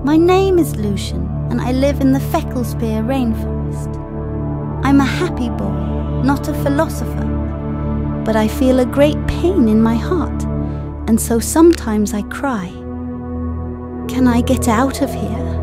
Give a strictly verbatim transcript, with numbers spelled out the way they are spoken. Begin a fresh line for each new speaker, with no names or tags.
My name is Lucian, and I live in the Fecklespear rainforest. I'm a happy boy, not a philosopher, but I feel a great pain in my heart, and so sometimes I cry. Can I get out of here?